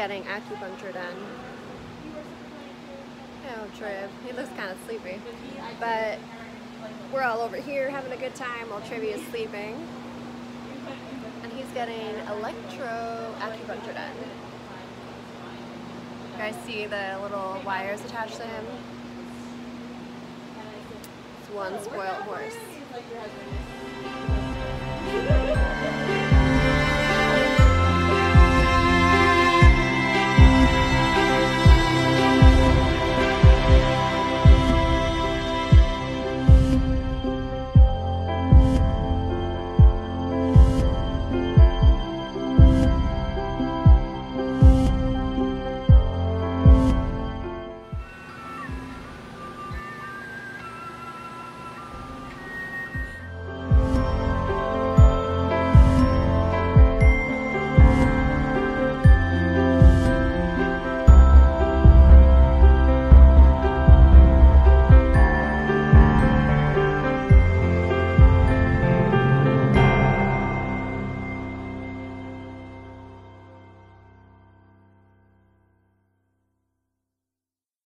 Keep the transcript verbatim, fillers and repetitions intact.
getting acupuncture done. Oh, Triv, he looks kind of sleepy. But we're all over here having a good time while Trivi is sleeping. And he's getting electro acupuncture done. You guys see the little wires attached to him? It's one spoiled horse.